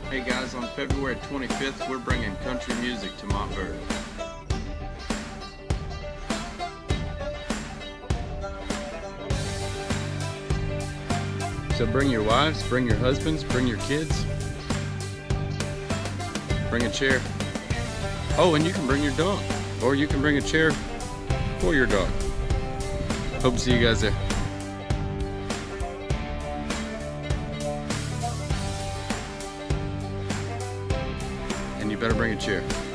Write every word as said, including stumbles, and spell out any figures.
Hey guys, on February twenty-fifth, we're bringing country music to MontVerde. So bring your wives, bring your husbands, bring your kids. Bring a chair. Oh, and you can bring your dog. Or you can bring a chair for your dog. Hope to see you guys there. And you better bring a chair.